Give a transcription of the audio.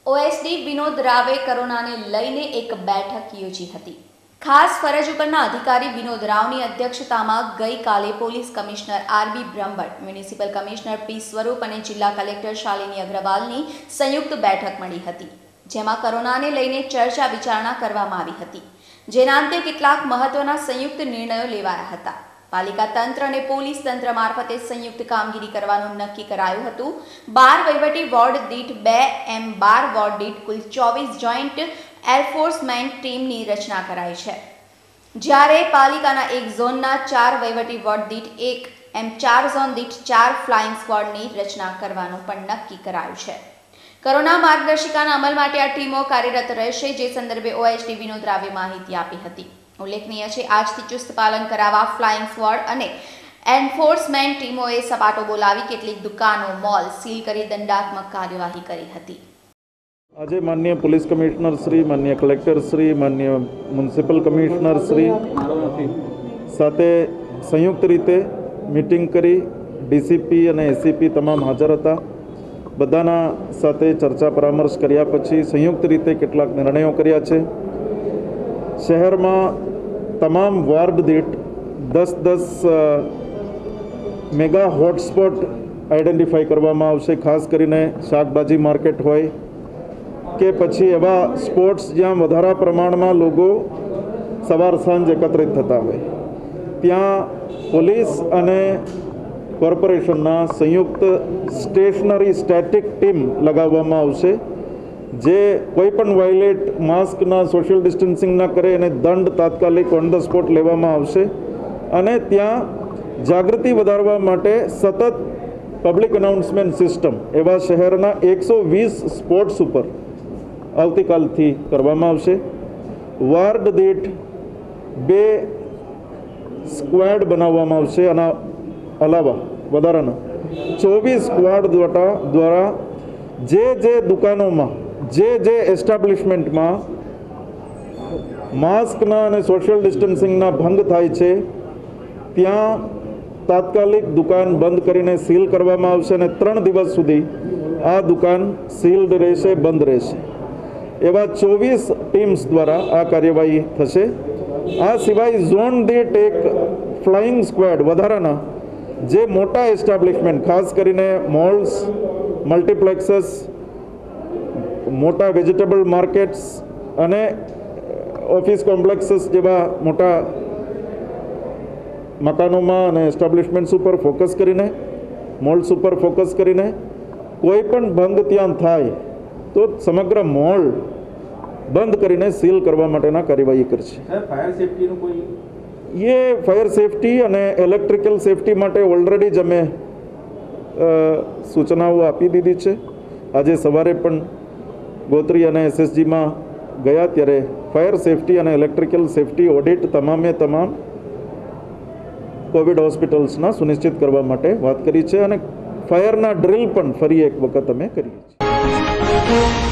OSD Vinod રાવે કોરોનાને લઈને એક બેઠક યોજી હતી। ખાસ ફરજ ઉપરના અધિકારી વિનોદ રાવની અધ્યક્ષતામાં ગઈકાલે police commissioner RB Brahmbhatt, municipal commissioner P Swaroop અને જિલ્લા કલેક્ટર શાલિની અગ્રવાલની સંયુક્ત બેઠક મળી હતી, જેમાં કોરોનાને લઈને ચર્ચા વિચારણા કરવામાં આવી હતી, જેના અંતે કેટલાક મહત્વના સંયુક્ત નિર્ણયો લેવાયા હતા। પાલિકા તંત્ર અને પોલીસ તંત્ર મારફતે સંયુક્ત કામગીરી કરવાનું નક્કી કરાયું હતું। 12 વહીવટી વોર્ડ દીઠ 2 એમ 12 વોર્ડ દીઠ કુલ 24 જોઈન્ટ એન્ફોર્સમેન્ટ ટીમની રચના કરાઈ છે, જ્યારે પાલિકાના એક ઝોનના 4 વહીવટી વોર્ડ દીઠ 1 એમ 4 ઝોન દીઠ 4 ફ્લાઇંગ સ્ક્વોડની રચના કરવાનું પણ નક્કી કરાયું છે। કોરોના માર્ગદર્શિકાના અમલ માટે આ ટીમો કાર્યરત રહેશે, જે સંદર્ભે ઓએસડી વિનોદ રાવે માહિતી આપી હતી। ઉલ્લેખનીય છે, આજથી ચુસ્ત પાલન કરાવવા ફ્લાઇંગ સ્ક્વોડ અને એન્ફોર્સમેન્ટ ટીમોએ સપાટો બોલાવી કેટલીક દુકાનો, મોલ સીલ કરી દંડાત્મક કાર્યવાહી કરી હતી। આજે માનનીય પોલીસ કમિશનર શ્રી, માનનીય કલેક્ટર શ્રી, માનનીય મ્યુનિસિપલ કમિશનર શ્રી સાથે સંયુક્ત રીતે મીટિંગ કરી ડીસીપી અને એસીપી તમામ હાજર હતા। બધાના સાથે ચર્ચા પરામર્શ કર્યા પછી સંયુક્ત રીતે કેટલાક નિર્ણયો કર્યા છે। શહેરમાં તમામ વોર્ડ દીઠ 10 મેગા હોટસ્પોટ આઈડેન્ટિફાઈ કરવામાં આવશે। ખાસ કરીને શાકભાજી માર્કેટ હોય કે પછી એવા સ્પોટ્સ જ્યાં વધારે પ્રમાણમાં લોકો સવાર સાંજ એકત્રિત થતા હોય, ત્યાં પોલીસ અને કોર્પોરેશનના સંયુક્ત સ્ટેશનરી સ્ટેટિક ટીમ લગાવવામાં આવશે, જે કોઈ પણ વાયોલેટ માસ્કના, સોશિયલ ડિસ્ટન્સિંગના કરે એને દંડ તાત્કાલિક ઓન ધ સ્પોટ લેવામાં આવશે। અને ત્યાં જાગૃતિ વધારવા માટે સતત પબ્લિક અનાઉન્સમેન્ટ સિસ્ટમ એવા શહેરના 120 સ્પોટ્સ ઉપર આવતીકાલથી કરવામાં આવશે। વોર્ડ દીઠ 2 સ્ક્વોડ બનાવવામાં આવશે। આના અલાવા વધારાના 24 સ્ક્વોડ દ્વારા જે દુકાનોમાં, જે એસ્ટાબ્લિશમેન્ટમાં માસ્કના અને સોશિયલ ડિસ્ટન્સિંગના ભંગ થાય છે, ત્યાં તાત્કાલિક દુકાન બંધ કરીને સીલ કરવામાં આવશે અને 3 દિવસ સુધી આ દુકાન સીલ્ડ રહેશે, બંધ રહેશે। એવા 24 ટીમ્સ દ્વારા આ કાર્યવાહી થશે। આ સિવાય ઝોન દીઠ એક ફ્લાઇંગ સ્ક્વોડ વધારાના જે મોટા એસ્ટાબ્લિશમેન્ટ, ખાસ કરીને મોલ્સ, મલ્ટીપ્લેક્સીસ, મોટા વેજીટેબલ માર્કેટ્સ અને ઓફિસ કોમ્પ્લેક્સીસ જેવા મોટા મકાનોમાં અને એસ્ટાબ્લિશમેન્ટ્સ ઉપર ફોકસ કરીને, મોલ્સ ઉપર ફોકસ કરીને કોઈ પણ ભંગ ત્યાં થાય તો સમગ્ર મોલ બંધ કરીને સીલ કરવા માટેના કાર્યવાહી કરશે। ફાયર સેફટીનું કોઈ ફાયર સેફટી અને ઇલેક્ટ્રિકલ સેફટી માટે ઓલરેડી જ અમે સૂચનાઓ આપી દીધી છે। આજે સવારે પણ ગોત્રી અને એસએસજીમાં ગયા ત્યારે ફાયર સેફટી અને ઇલેક્ટ્રિકલ સેફટી ઓડિટ તમામે તમામ કોવિડ હોસ્પિટલ્સના સુનિશ્ચિત કરવા માટે વાત કરી છે અને ફાયરના ડ્રિલ પણ ફરી એક વખત અમે કરીએ છીએ।